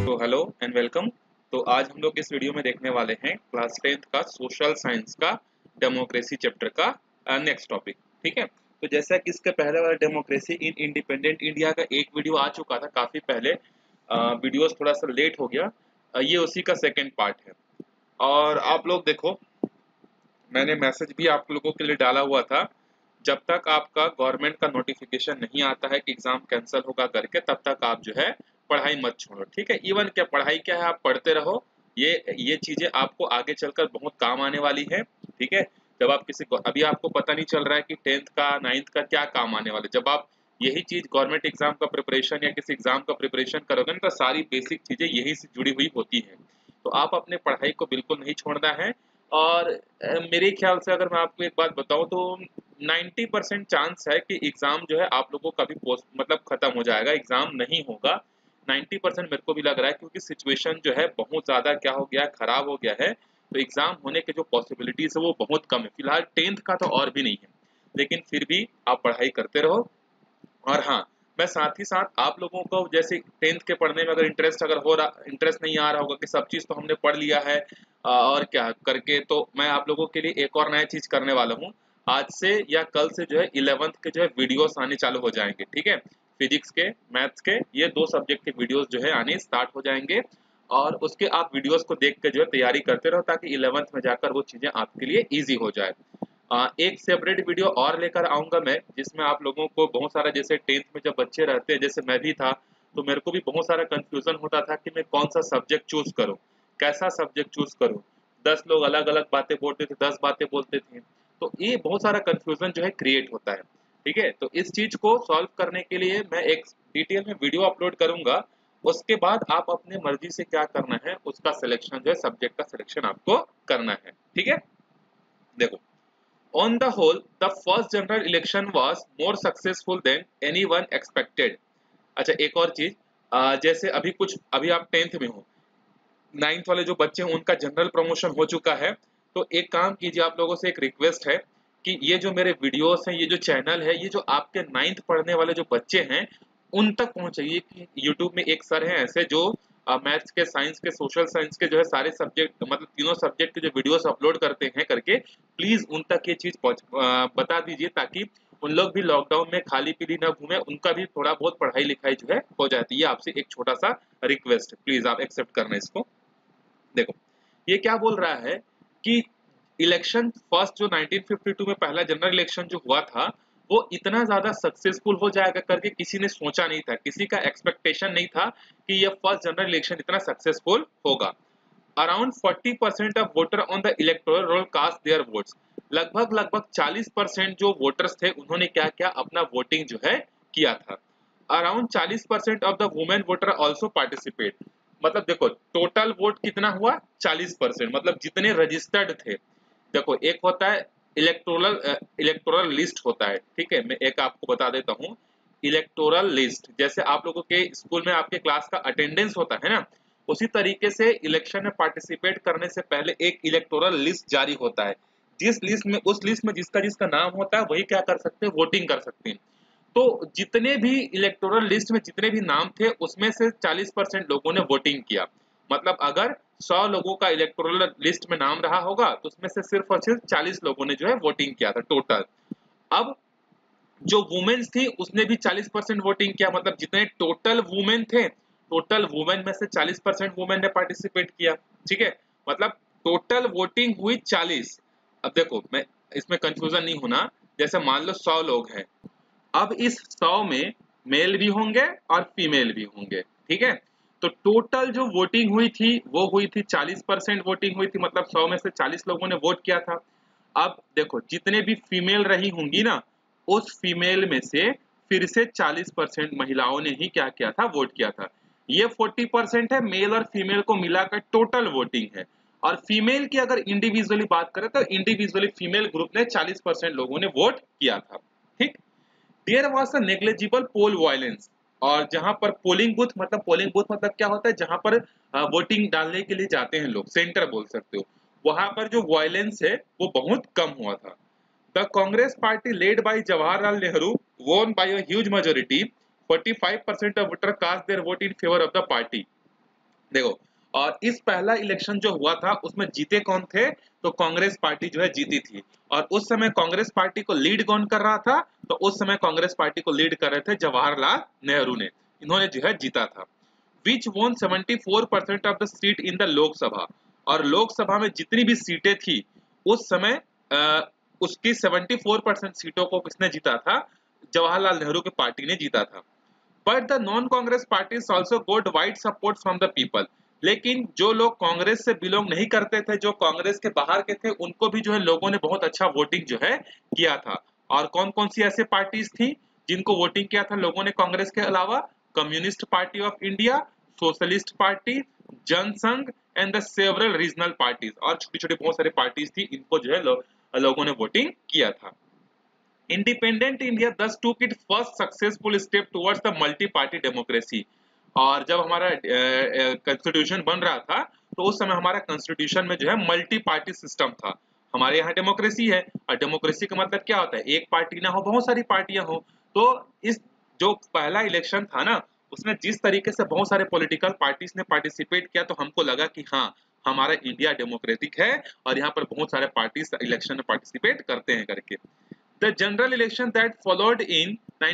तो hello and welcome. तो आज हम लोग इस वीडियो में देखने वाले हैं क्लास 10th का सोशल साइंस का डेमोक्रेसी चैप्टर का नेक्स्ट टॉपिक। ठीक है, तो जैसा कि इसके पहले वाला डेमोक्रेसी इन इंडिपेंडेंट इंडिया का एक वीडियो आ चुका था काफ़ी पहले, वीडियोस थोड़ा सा लेट हो गया। ये उसी का सेकेंड पार्ट है। और आप लोग देखो, मैंने मैसेज भी आप लोगों के लिए डाला हुआ था, जब तक आपका गवर्नमेंट का नोटिफिकेशन नहीं आता है कि एग्जाम कैंसिल होगा करके, तब तक आप जो है पढ़ाई मत छोड़ो। ठीक है, इवन क्या पढ़ाई क्या है, आप पढ़ते रहो। ये चीजें आपको आगे चलकर बहुत काम आने वाली है। ठीक है, जब आप किसी को, अभी आपको पता नहीं चल रहा है कि 10th का 9th का क्या काम आने वाले, जब आप यही चीज गवर्नमेंट एग्जाम का प्रिपरेशन या किसी एग्जाम का प्रिपरेशन करोगे ना, तो सारी बेसिक चीजें यही से जुड़ी हुई होती हैं। तो आप अपने पढ़ाई को बिल्कुल नहीं छोड़ना है। और मेरे ख्याल से अगर मैं आपको एक बात बताऊं तो 90% चांस है कि एग्जाम जो है आप लोगों का भी पोस्ट मतलब खत्म हो जाएगा, एग्जाम नहीं होगा। 90% मेरे को भी लग रहा है, क्योंकि सिचुएशन जो है बहुत ज्यादा क्या हो गया, खराब हो गया है। तो एग्जाम होने के जो पॉसिबिलिटीज है वो बहुत कम है। फिलहाल 10th का तो और भी नहीं है, लेकिन फिर भी आप पढ़ाई करते रहो। और हाँ, मैं साथ ही साथ आप लोगों को, जैसे 10th के पढ़ने में अगर इंटरेस्ट नहीं आ रहा होगा कि सब चीज़ तो हमने पढ़ लिया है और क्या करके, तो मैं आप लोगों के लिए एक और नया चीज़ करने वाला हूँ। आज से या कल से जो है 11th के जो है वीडियोस आने चालू हो जाएंगे। ठीक है, फिजिक्स के, मैथ्स के, ये दो सब्जेक्ट के वीडियोस जो है आने स्टार्ट हो जाएंगे। और उसके आप वीडियोस को देख के जो है तैयारी करते रहो, ताकि 11th में जाकर वो चीज़ें आपके लिए ईजी हो जाए। एक सेपरेट वीडियो और लेकर आऊंगा मैं, जिसमें आप लोगों को बहुत सारा, जैसे 10th में जब बच्चे रहते हैं, जैसे मैं भी था, तो मेरे को भी बहुत सारा कंफ्यूजन होता था कि मैं कौन सा सब्जेक्ट चूज करूं, कैसा सब्जेक्ट चूज करूं। 10 लोग अलग अलग बातें बोलते थे, 10 बातें बोलते थे, तो ये बहुत सारा कंफ्यूजन जो है क्रिएट होता है। ठीक है, तो इस चीज को सॉल्व करने के लिए मैं एक डिटेल में वीडियो अपलोड करूंगा। उसके बाद आप अपने मर्जी से क्या करना है, उसका सिलेक्शन जो है, सब्जेक्ट का सिलेक्शन आपको करना है। ठीक है, देखो, on the whole, the first general election was more successful than anyone expected. अच्छा, एक और चीज, जैसे अभी आप 10th में हो, 9th वाले जो बच्चे हैं उनका जनरल प्रमोशन हो चुका है। तो एक काम कीजिए, आप लोगों से एक रिक्वेस्ट है कि ये जो मेरे वीडियोस हैं, ये जो चैनल है, ये जो आपके 9th पढ़ने वाले जो बच्चे हैं उन तक पहुंचाइए। कि यूट्यूब में एक सर हैं ऐसे जो मैथ्स के, साइंस के, सोशल साइंस के जो है सारे सब्जेक्ट, मतलब तीनों सब्जेक्ट के जो वीडियोस अपलोड करते हैं करके, प्लीज उन तक ये चीज बता दीजिए, ताकि उन लोग भी लॉकडाउन में खाली पीली ना घूमे, उनका भी थोड़ा बहुत पढ़ाई लिखाई जो है हो जाती है। आपसे एक छोटा सा रिक्वेस्ट है, प्लीज आप एक्सेप्ट करना इसको। देखो, ये क्या बोल रहा है कि इलेक्शन फर्स्ट जो 1952 में पहला जनरल इलेक्शन जो हुआ था, वो इतना ज्यादा सक्सेसफुल हो जाएगा करके किसी ने सोचा नहीं था, किसी का एक्सपेक्टेशन नहीं था कि ये फर्स्ट जनरल इलेक्शन इतना सक्सेसफुल होगा। Around 40% of voter on the electoral roll cast their votes. लगभग 40% जो वोटर्स थे उन्होंने क्या किया, अपना वोटिंग जो है किया था। Around 40% of the women voter also participate. मतलब देखो, टोटल वोट कितना हुआ, 40%, मतलब जितने रजिस्टर्ड थे। देखो, एक होता है इलेक्टोरल लिस्ट होता है। ठीक है, मैं एक आपको बता देता हूँ। इलेक्टोरल लिस्ट, जैसे आप लोगों के स्कूल में आपके क्लास का अटेंडेंस होता है ना, उसी तरीके से इलेक्शन में पार्टिसिपेट करने से पहले एक इलेक्टोरल लिस्ट जारी होता है। उस लिस्ट में जिसका जिसका नाम होता है वही क्या कर सकते हैं, वोटिंग कर सकते हैं। तो जितने भी इलेक्टोरल लिस्ट में जितने भी नाम थे, उसमें से 40% लोगों ने वोटिंग किया। मतलब अगर 100 लोगों का इलेक्टोरल लिस्ट में नाम रहा होगा, तो उसमें से सिर्फ और सिर्फ 40 लोगों ने जो है वोटिंग किया था टोटल। अब जो वुमेन्स थी उसने भी 40% वोटिंग किया, मतलब जितने टोटल वुमेन थे, टोटल वुमेन में से 40% वुमेन ने पार्टिसिपेट किया। ठीक है, मतलब टोटल वोटिंग हुई 40। अब देखो, मैं इसमें कंफ्यूजन नहीं होना, जैसे मान लो 100 लोग हैं, अब इस 100 में मेल भी होंगे और फीमेल भी होंगे। ठीक है, तो टोटल जो वोटिंग हुई थी वो हुई थी 40% वोटिंग हुई थी, मतलब 100 में से 40 लोगों ने वोट किया था। अब देखो, जितने भी फीमेल रही होंगी ना, उस फीमेल में से फिर से 40% महिलाओं ने ही क्या किया था, वोट किया था। ये 40% है, मेल और फीमेल को मिलाकर टोटल वोटिंग है। और फीमेल की अगर इंडिविजुअली बात करें, तो इंडिविजुअली फीमेल ग्रुप ने 40% लोगों ने वोट किया था। ठीक, there was a negligible poll violence. और जहां पर पोलिंग बूथ मतलब क्या होता है, जहां पर वोटिंग डालने के लिए जाते हैं लोग, सेंटर बोल सकते हो, वहां पर जो वायलेंस है वो बहुत कम हुआ था। The Congress party led by Jawaharlal Nehru won by a huge majority. 45% of voters cast their vote in favor of the party. देखो, और इस पहला इलेक्शन जो हुआ था उसमें जीते कौन थे? तो कांग्रेस पार्टी जो है जीती थी। और उस समय कांग्रेस पार्टी को लीड कौन कर रहा था? तो उस समय कांग्रेस पार्टी को लीड कर रहे थे जवाहरलाल नेहरू ने। इन्होंने जो है जीता था। Which won 74% of the seat in the Lok Sabha. और लोकसभा में जितनी भी सीटें थी उस समय उसकी 74% सीटों को किसने जीता था? जवाहरलाल नेहरू की पार्टी ने जीता था। But the non Congress parties also got wide support from the people. लेकिन जो लोग कांग्रेस से बिलोंग नहीं करते थे, जो कांग्रेस के बाहर के थे, उनको भी जो है लोगों ने बहुत अच्छा वोटिंग जो है किया था। और कौन कौन सी ऐसे पार्टीज थी जिनको वोटिंग किया था लोगों ने कांग्रेस के अलावा? Communist party of India, socialist party, Jana Sangh and the several regional parties. और छोटी छोटी बहुत सारी पार्टीज थी, इनको जो है लोगों ने वोटिंग किया था। Independent India thus took its first successful step towards the multi-party democracy। और जब हमारा कॉन्स्टिट्यूशन बन रहा था तो उस समय हमारा कॉन्स्टिट्यूशन में जो है मल्टी पार्टी सिस्टम था। हमारे यहाँ डेमोक्रेसी है, और डेमोक्रेसी का मतलब क्या होता है? एक पार्टी ना हो, बहुत सारी पार्टियां हो। तो इस जो पहला इलेक्शन था ना, उसमें जिस तरीके से बहुत सारे पॉलिटिकल पार्टीज ने पार्टिसिपेट किया, तो हमको लगा कि हाँ, हमारा इंडिया डेमोक्रेटिक है और यहाँ पर बहुत सारे पार्टीज इलेक्शन में पार्टिसिपेट करते हैं करके। The general election that followed in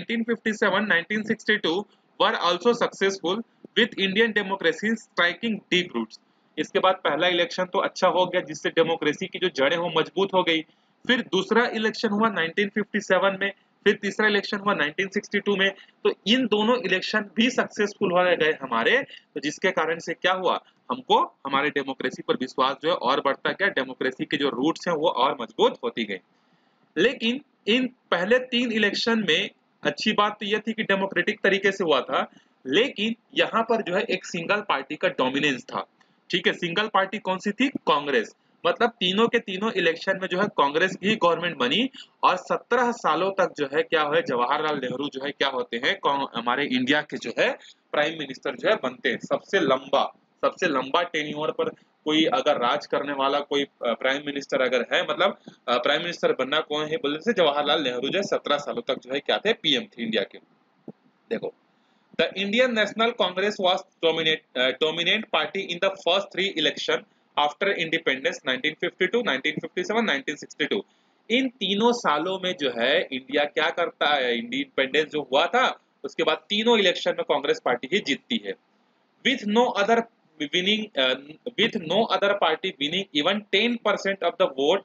1957-1962 were also successful, with Indian democracy striking deep roots। इसके बाद पहला इलेक्शन तो अच्छा हो गया, जिससे डेमोक्रेसी की जो जड़ें हो मजबूत हो गई। फिर दूसरा इलेक्शन हुआ 1957 में, फिर तीसरा इलेक्शन हुआ 1962 में। तो इन दोनों इलेक्शन भी सक्सेसफुल हो गए हमारे। तो जिसके कारण से क्या हुआ, हमको हमारे डेमोक्रेसी पर विश्वास जो है और बढ़ता गया, डेमोक्रेसी के जो रूट्स हैं वो और मजबूत होती गई। लेकिन इन पहले 3 इलेक्शन में अच्छी बात तो यह थी कि डेमोक्रेटिक तरीके से हुआ था, लेकिन यहाँ पर जो है एक सिंगल पार्टी का डोमिनेंस था। ठीक है, सिंगल पार्टी कौन सी थी? कांग्रेस। मतलब तीनों के तीनों इलेक्शन में जो है कांग्रेस की गवर्नमेंट बनी, और 17 सालों तक जो है क्या है, जवाहरलाल नेहरू जो है क्या होते हैं, हमारे इंडिया के जो है प्राइम मिनिस्टर जो है बनते हैं। सबसे लंबा टेन्योर पर कोई अगर राज करने वाला कोई प्राइम मिनिस्टर अगर है, मतलब प्राइम मिनिस्टर बनना कौन है बोलने से जवाहरलाल नेहरू जो है 17 सालों तक जो है क्या थे, पीएम थे इंडिया के। देखो, the Indian national Congress was dominant party in the first 3 election after independence 1952, 1957, 1962। इन तीनों सालों में जो है इंडिया क्या करता है, इंडिपेंडेंस जो हुआ था उसके बाद तीनों इलेक्शन में कांग्रेस पार्टी ही जीतती है। with no other winning with no other party winning even 10% of the vote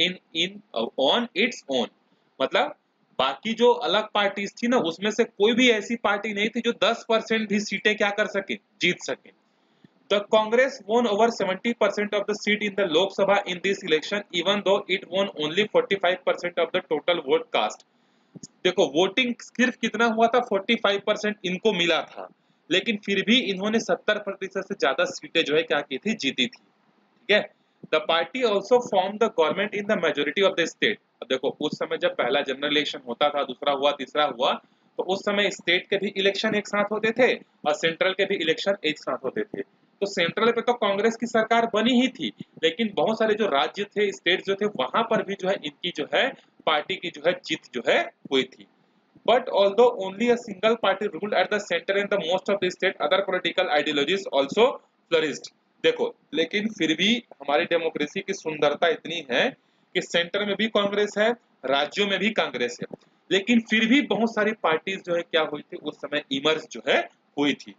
on its own। मतलब बाकी जो अलग पार्टीज थी ना, उसमें से कोई भी ऐसी पार्टी नहीं थी जो 10% भी सीटें क्या कर सके, जीत सके। The Congress won over 70% of the seat in the Lok Sabha in this election, even though it won only 45% of the total vote cast। देखो, वोटिंग सिर्फ कितना हुआ था, 45% इनको मिला था, लेकिन फिर भी इन्होंने 70% से ज्यादा सीटें जो है क्या की थी, जीती थी। ठीक है। The party also form the government in the majority of the state. अब देखो, उस समय जब पहला जनरल इलेक्शन होता था, दूसरा हुआ, तीसरा हुआ, तो उस समय स्टेट के भी इलेक्शन एक साथ होते थे और सेंट्रल के भी इलेक्शन एक साथ होते थे। तो सेंट्रल पे तो कांग्रेस की सरकार बनी ही थी, लेकिन बहुत सारे जो राज्य थे, स्टेट जो थे, वहां पर भी जो है इनकी जो है पार्टी की जो है जीत जो है हुई थी। But although only a single party ruled at the center in the most of the state, other political ideologies also flourished। देखो, लेकिन फिर भी हमारी डेमोक्रेसी की सुंदरता इतनी है कि सेंटर में भी कांग्रेस है, राज्यों में भी कांग्रेस है, लेकिन फिर भी बहुत सारी पार्टीज जो है क्या हुई थी उस समय, इमर्ज जो है हुई थी।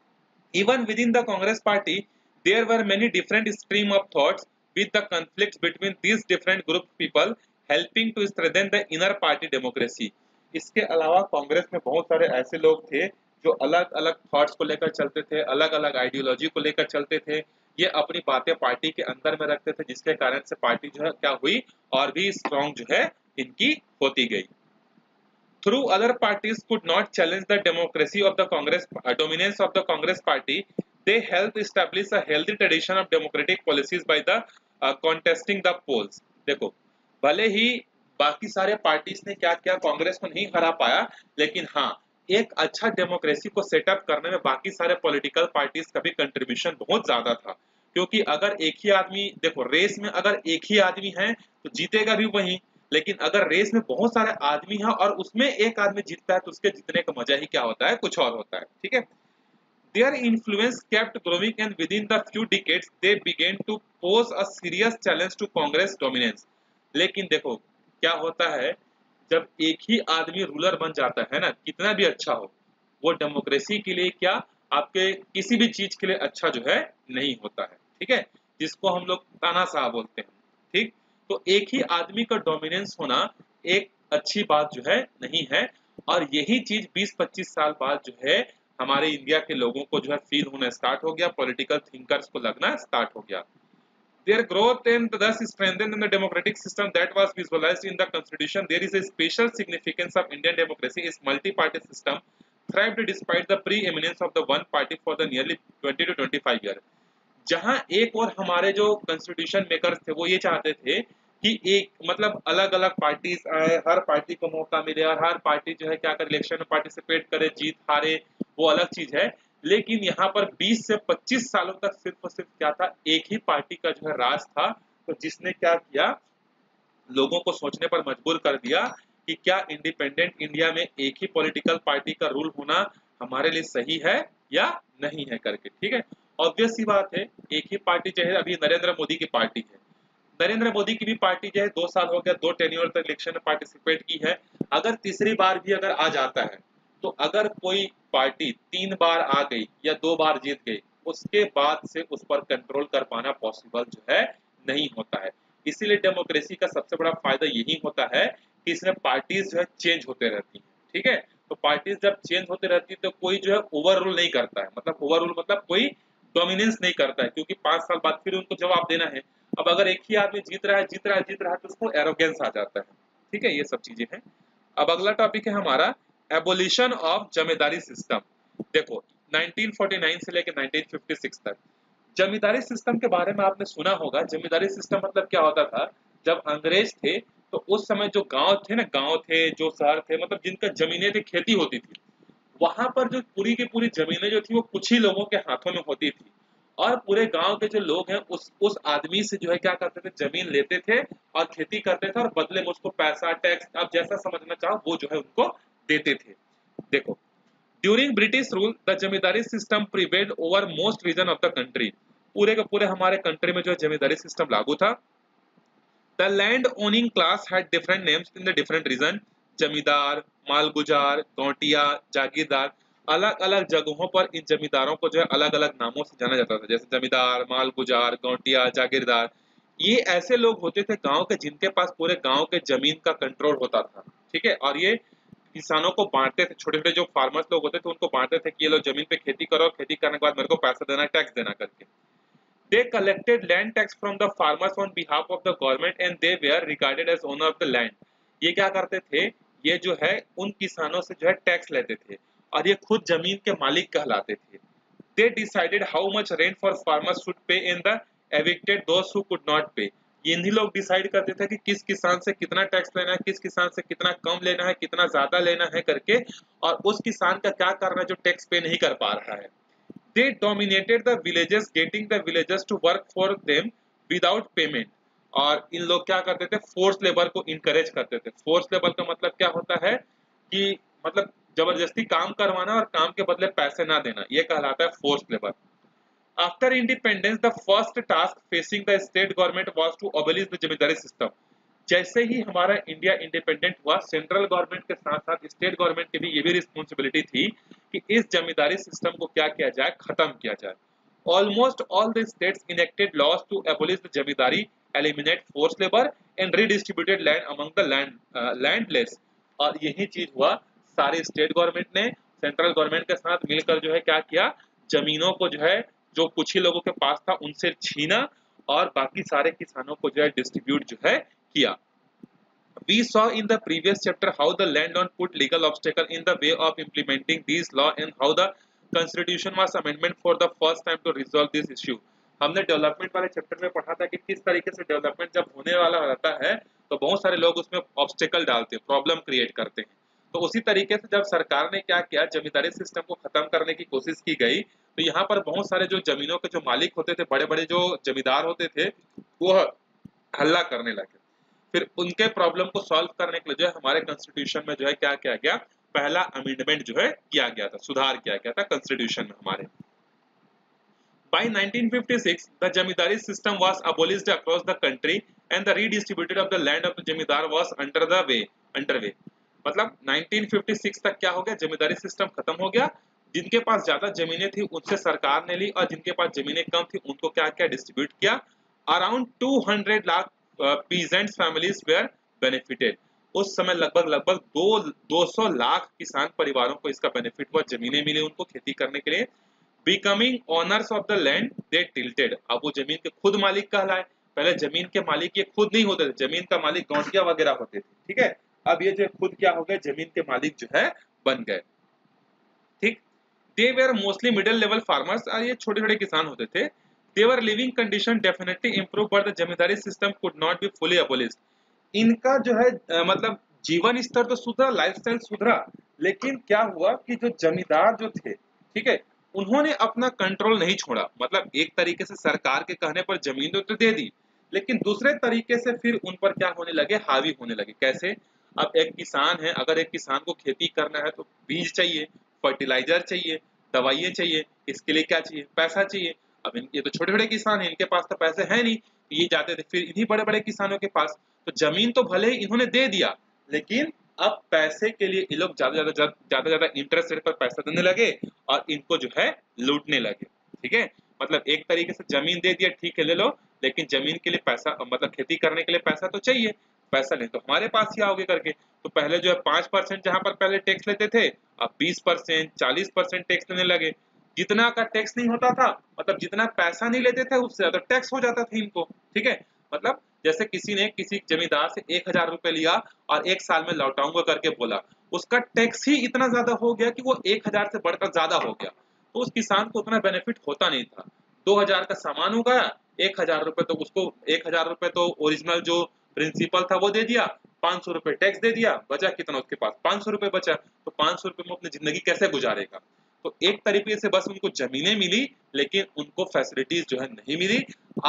Even within the Congress party, there were many different stream of thoughts, with the conflicts between these different group of people helping to strengthen the inner party democracy। इसके अलावा कांग्रेस में बहुत सारे ऐसे लोग थे जो अलग अलग थॉट्स को लेकर चलते थे, अलग अलग आइडियोलॉजी को लेकर चलते थे। ये अपनी बातें पार्टी के अंदर में रखते थे, जिसके कारण से पार्टी जो है क्या हुई, और भी स्ट्रॉन्ग जो है इनकी होती गई। Through other parties could not challenge the democracy of the Congress dominance of the Congress party, they helped establish a healthy tradition of democratic policies by the contesting the polls। देखो, भले ही बाकी सारे parties ने क्या किया, कांग्रेस को नहीं हरा पाया, लेकिन हाँ, एक अच्छा डेमोक्रेसी को सेटअप करने में बाकी सारे पॉलिटिकल पार्टीज का भी कंट्रीब्यूशन बहुत ज्यादा था। क्योंकि अगर एक ही आदमी, देखो रेस में अगर एक ही आदमी है तो जीतेगा भी वही, लेकिन अगर रेस में बहुत सारे आदमी हैं और उसमें एक आदमी जीतता है तो उसके जीतने का मजा ही क्या होता है, कुछ और होता है। ठीक है। Their influence kept growing and within the few decades they began to pose a serious challenge to Congress dominance. लेकिन देखो क्या होता है जब एक ही आदमी रूलर बन जाता है ना, कितना भी अच्छा हो, वो डेमोक्रेसी के लिए क्या, आपके किसी भी चीज के लिए अच्छा जो है नहीं होता है। ठीक है, जिसको हम लोग तानाशाह बोलते हैं। ठीक, तो एक ही आदमी का डोमिनेंस होना एक अच्छी बात जो है नहीं है, और यही चीज 20-25 साल बाद जो है हमारे इंडिया के लोगों को जो है फील होना स्टार्ट हो गया, पॉलिटिकल थिंकर्स को लगना स्टार्ट हो गया। Their growth and thus strengthened in the democratic system that was visualized in the constitution. There is a special significance of Indian democracy. Its multi-party system thrived despite the preeminence of the one party for the nearly 20 to 25 years. जहां एक और हमारे जो constitution makers थे वो ये चाहते थे कि एक मतलब अलग अलग पार्टीज आए, हर पार्टी को मौका मिले और हर पार्टी जो है क्या करे, इलेक्शन में पार्टिसिपेट करे, जीत हारे वो अलग चीज है। लेकिन यहाँ पर 20 से 25 सालों तक सिर्फ और सिर्फ क्या था, एक ही पार्टी का जो है राज था। तो जिसने क्या किया, लोगों को सोचने पर मजबूर कर दिया कि क्या इंडिपेंडेंट इंडिया में एक ही पॉलिटिकल पार्टी का रूल होना हमारे लिए सही है या नहीं है करके। ठीक है, ऑब्वियस सी बात है, एक ही पार्टी जो है अभी नरेंद्र मोदी की पार्टी है, नरेंद्र मोदी की भी पार्टी जो है 2 साल हो गया, 2 टेन्योर तक इलेक्शन में पार्टिसिपेट की है। अगर तीसरी बार भी अगर आ जाता है, तो अगर कोई पार्टी 3 बार आ गई या 2 बार जीत गई, उसके बाद से उस पर कंट्रोल कर पाना पॉसिबल जो है नहीं होता है। इसीलिए डेमोक्रेसी का सबसे बड़ा फायदा यही होता है कि इसमें पार्टीज जो है चेंज होते रहती हैं। ठीक है, तो पार्टीज जब चेंज होते रहती है तो कोई जो है ओवर रूल नहीं करता है, मतलब ओवर रूल मतलब कोई डोमिनेंस नहीं करता है, क्योंकि 5 साल बाद फिर उनको जवाब देना है। अब अगर एक ही आदमी जीत रहा है तो उसको एरोगेंस आ जाता है। ठीक है, ये सब चीजें हैं। अब अगला टॉपिक है हमारा एबोलिशन ऑफ जमींदारी सिस्टम। देखो 1949 से लेकर 1956 तक जमींदारी सिस्टम के बारे में आपने सुना होगा। जमींदारी सिस्टम मतलब क्या होता था, जब अंग्रेज थे तो उस समय जो गांव थे ना, गांव थे जो शहर थे, मतलब जिनका जमीनें थी, खेती होती थी, वहां पर जो पूरी की पूरी जमीनें जो थी वो कुछ ही लोगों के हाथों में होती थी, और पूरे गांव के जो लोग हैं उस आदमी से जो है क्या करते थे, जमीन लेते थे और खेती करते थे, और बदले में उसको पैसा, टैक्स, आप जैसा समझना चाहो वो जो है उनको देते थे। देखो during British rule the zamindari system prevailed over most region of the country. पूरे के पूरे हमारे कंट्री में जो है जमींदारी सिस्टम लागू था। The land owning class had different names in the different region. Zamindar, malguzar, गौटिया, जागीरदार, अलग अलग जगहों पर इन जमींदारों को जो है अलग अलग नामों से जाना जाता था, जैसे जमींदार, मालगुजार, गौटिया, जागीरदार। ये ऐसे लोग होते थे गांव के जिनके पास पूरे गांव के जमीन का कंट्रोल होता था। ठीक है, और ये किसानों को बांटते थे, छोटे छोटे जो फार्मर्स लोग होते थे उनको बांटते थे कि ये लो जमीन पे खेती करो, खेती करने के बाद मेरे को पैसा देना, टैक्स देना करके। They collected land tax from the farmers on behalf of the government and they were regarded as owner of the land. ये क्या करते थे, ये जो है उन किसानों से जो है टैक्स लेते थे और ये खुद जमीन के मालिक कहलाते थे। They decided how much rent for farmers should pay in the evicted those who could not pay. इन्हीं लोग डिसाइड करते थे कि किस किसान से कितना टैक्स लेना है, किस किसान से कितना कम लेना है, कितना ज्यादा लेना है करके, और उस किसान का क्या करना है जो टैक्स पे नहीं कर पा रहा है। They dominated the villages, getting the villagers to work for them without payment। और इन लोग क्या करते थे, फोर्स लेबर को इनकरेज करते थे। फोर्स लेबर का मतलब क्या होता है कि मतलब जबरदस्ती काम करवाना और काम के बदले पैसे ना देना, ये कहलाता है force labour. After independence, the first task facing the state government was to abolish the zamindari system. जैसे ही हमारा इंडिया इंडिपेंडेंट हुआ, सेंट्रल गवर्नमेंट के साथ साथ स्टेट गवर्नमेंट की भी ये भी रिस्पॉन्सिबिलिटी थी कि इस जमींदारी सिस्टम को क्या किया जाए, खत्म किया जाए। Almost all the states enacted laws to abolish the zamindari, eliminate force labour and redistributed land among the landless. और यही चीज हुआ, सारे स्टेट गवर्नमेंट ने सेंट्रल गवर्नमेंट के साथ मिलकर जो है क्या किया, जमीनों को जो है जो कुछ ही लोगों के पास था उनसे छीना और बाकी सारे किसानों को जो है डिस्ट्रीब्यूट जो है किया। We saw in the previous chapter how the landlord put legal obstacle in the way of implementing these law and how the constitution was amendment for the first time to resolve this issue। हमने development वाले chapter में पढ़ा था कि किस तरीके से development जब होने वाला रहता है तो बहुत सारे लोग उसमें ऑब्स्टेकल डालते हैं, प्रॉब्लम क्रिएट करते हैं। तो उसी तरीके से जब सरकार ने क्या किया, जमींदारी सिस्टम को खत्म करने की कोशिश की गई, तो यहाँ पर बहुत सारे जो जमीनों के जो मालिक होते थे, बड़े बड़े जो जमींदार होते थे, वो हल्ला करने लगे। फिर उनके प्रॉब्लम को सॉल्व करने के लिए जो है हमारे कॉन्स्टिट्यूशन में जो है क्या किया गया, पहला अमेंडमेंट जो है किया गया था, सुधार किया गया था कॉन्स्टिट्यूशन में हमारे। By 1956, the zamindari system was abolished across the country and the redistribution of the land of the zamindar was underway. मतलब 1956 तक क्या हो गया, जमींदारी सिस्टम खत्म हो गया। जिनके पास ज्यादा जमीनें थी उनसे सरकार ने ली और जिनके पास जमीनें कम थी उनको क्या क्या डिस्ट्रीब्यूट किया। Around 200 lakh peasants families were benefited. उस समय लगभग लगभग 200 लाख किसान परिवारों को इसका बेनिफिट हुआ, जमीनें मिली उनको खेती करने के लिए। Becoming owners of the land they tilted, अब वो जमीन के खुद मालिक कहलाए। पहले जमीन के मालिक ये खुद नहीं होते थे, जमीन का मालिक गौंडिया वगैरह होते थे, ठीक है। अब ये जो खुद क्या हो गए, जमीन के मालिक जो है बन गए, ठीक। They were mostly middle level farmers, और ये छोटे छोटे किसान होते थे। Their living condition definitely improve but the zamindari system could not be fully abolished. इनका जो है मतलब जीवन स्तर तो सुधरा, लाइफस्टाइल सुधरा, लेकिन क्या हुआ कि जो जमींदार जो थे, ठीक है, उन्होंने अपना कंट्रोल नहीं छोड़ा। मतलब एक तरीके से सरकार के कहने पर जमीन तो दे दी, लेकिन दूसरे तरीके से फिर उन पर क्या होने लगे, हावी होने लगे। कैसे? अब एक किसान है, अगर एक किसान को खेती करना है तो बीज चाहिए, फर्टिलाइजर चाहिए, दवाइयाँ चाहिए, इसके लिए क्या चाहिए, पैसा चाहिए। अब ये तो छोटे छोटे किसान हैं, इनके पास तो पैसे है नहीं, तो ये जाते थे फिर इन्हीं बड़े बड़े किसानों के पास। तो जमीन तो भले ही इन्होंने दे दिया, लेकिन अब पैसे के लिए ये लोग ज्यादा इंटरेस्ट रेट पर पैसा देने लगे और इनको जो है लूटने लगे, ठीक है। मतलब एक तरीके से जमीन दे दिया, ठीक है ले लो, लेकिन जमीन के लिए पैसा, मतलब खेती करने के लिए पैसा तो चाहिए, पैसा नहीं तो हमारे पास ही आओगे करके। तो पहले जो है 5% जहां पर पहले टैक्स लेते थे, अब 20% 40% टैक्स लेने लगे। जितना का टैक्स नहीं होता था, मतलब जितना पैसा नहीं लेते थे उससे ज्यादा टैक्स हो जाता था इनको, ठीक है। मतलब जैसे किसी ने किसी जमींदार से 1,000 रुपए लिया और 1 साल में लौटाऊंगा करके बोला, उसका टैक्स ही इतना ज्यादा हो गया कि वो 1,000 से बढ़कर ज्यादा हो गया। तो उस किसान को उतना बेनिफिट होता नहीं था। 2,000 का सामान उगाया, 1,000 रुपए तो उसको, 1,000 रुपए तो ओरिजिनल जो प्रिंसिपल था वो दे दिया, 500 रुपए टैक्स दे दिया, बचा कितना उसके पास, 500 रुपए बचा। तो 500 रुपए में अपनी जिंदगी कैसे गुजारेगा? तो एक तरीके से बस उनको जमीनें मिली, लेकिन उनको फैसिलिटीज जो है नहीं मिली।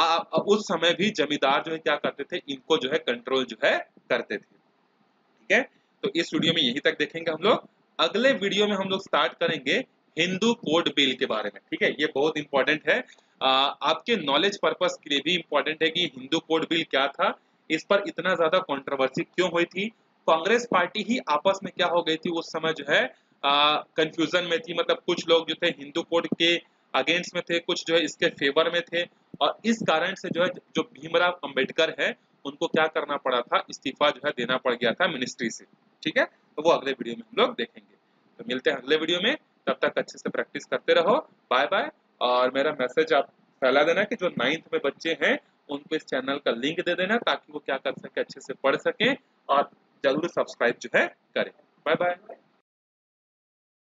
उस समय भी जमींदार जो है क्या करते थे, इनको जो है कंट्रोल जो है करते थे, ठीक है। तो इस वीडियो में यहीं तक देखेंगे हम लोग। अगले वीडियो में हम लोग स्टार्ट करेंगे हिंदू कोड बिल के बारे में, ठीक है। ये बहुत इंपॉर्टेंट है, आपके नॉलेज पर्पस के लिए भी इंपॉर्टेंट है कि हिंदू कोड बिल क्या था, इस पर इतना ज्यादा कंट्रोवर्सी क्यों हुई थी। कांग्रेस पार्टी ही आपस में क्या हो गई थी उस समय जो है कंफ्यूजन में थी। मतलब कुछ लोग जो थे हिंदू कोड के अगेंस्ट में थे, कुछ जो है इसके फेवर में थे, और इस कारण से जो है जो भीमराव अंबेडकर है उनको क्या करना पड़ा था, इस्तीफा जो है देना पड़ गया था मिनिस्ट्री से, ठीक है। तो वो अगले वीडियो में हम लोग देखेंगे। तो मिलते हैं अगले वीडियो में, तब तक अच्छे से प्रैक्टिस करते रहो। Bye bye. और मेरा मैसेज आप फैला देना कि जो 9th में बच्चे हैं उनको इस चैनल का लिंक दे देना, ताकि वो क्या कर सके, अच्छे से पढ़ सके और जरूर सब्सक्राइब जो है करें। Bye bye.